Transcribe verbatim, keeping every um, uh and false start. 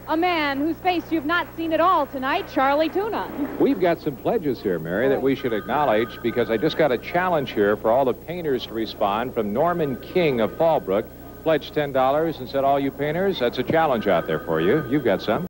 a man whose face you've not seen at all tonight, Charlie Tuna. We've got some pledges here, Mary, that we should acknowledge, because I just got a challenge here for all the painters to respond from Norman King of Fallbrook. Pledged ten dollars and said, all you painters, that's a challenge out there for you. You've got some.